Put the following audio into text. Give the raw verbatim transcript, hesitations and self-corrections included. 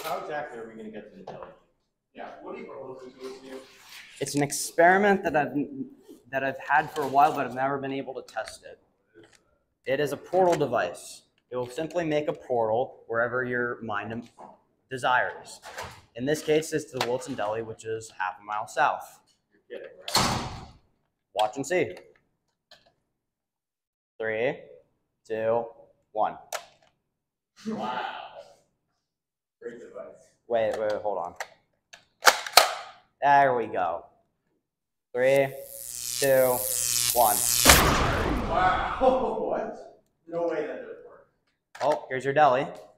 how exactly are we going to get to the deli? Yeah, what are you proposing to us here? It's an experiment that I've that I've had for a while, but I've never been able to test it. It is a portal device. It will simply make a portal wherever your mind desires. In this case, it's the Wilton Deli, which is half a mile south. You're kidding, right? Watch and see. Three, two, one. Wow. Great device. Wait, wait, wait, hold on. There we go. Three, two, one. Wow. What? No way that doesn't work. Oh, here's your deli.